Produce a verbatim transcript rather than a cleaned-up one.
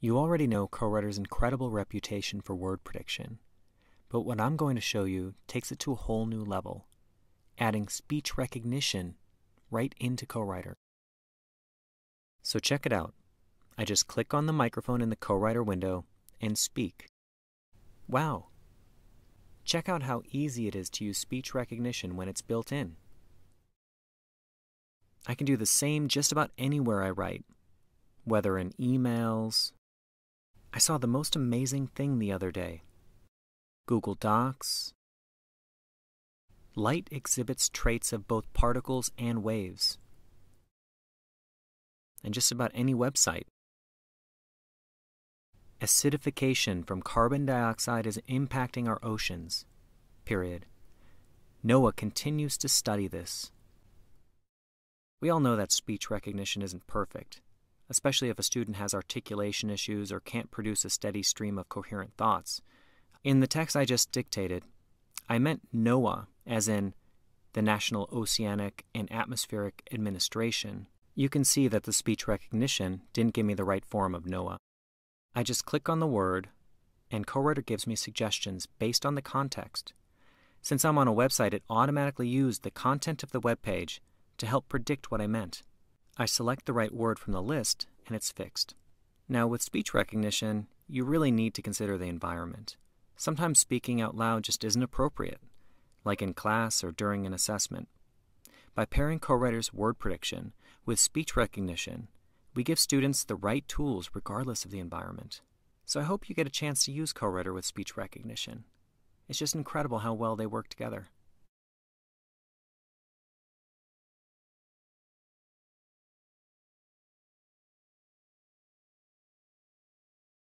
You already know CoWriter's incredible reputation for word prediction, but what I'm going to show you takes it to a whole new level, adding speech recognition right into CoWriter. So check it out. I just click on the microphone in the CoWriter window and speak. Wow! Check out how easy it is to use speech recognition when it's built in. I can do the same just about anywhere I write, whether in emails. I saw the most amazing thing the other day. Google Docs. Light exhibits traits of both particles and waves. And just about any website. Acidification from carbon dioxide is impacting our oceans. Period. NOAA continues to study this. We all know that speech recognition isn't perfect, especially if a student has articulation issues or can't produce a steady stream of coherent thoughts. In the text I just dictated, I meant NOAA, as in the National Oceanic and Atmospheric Administration. You can see that the speech recognition didn't give me the right form of NOAA. I just click on the word, and CoWriter gives me suggestions based on the context. Since I'm on a website, it automatically used the content of the web page to help predict what I meant. I select the right word from the list, and it's fixed. Now, with speech recognition, you really need to consider the environment. Sometimes speaking out loud just isn't appropriate, like in class or during an assessment. By pairing CoWriter's word prediction with speech recognition, we give students the right tools regardless of the environment. So I hope you get a chance to use CoWriter with speech recognition. It's just incredible how well they work together.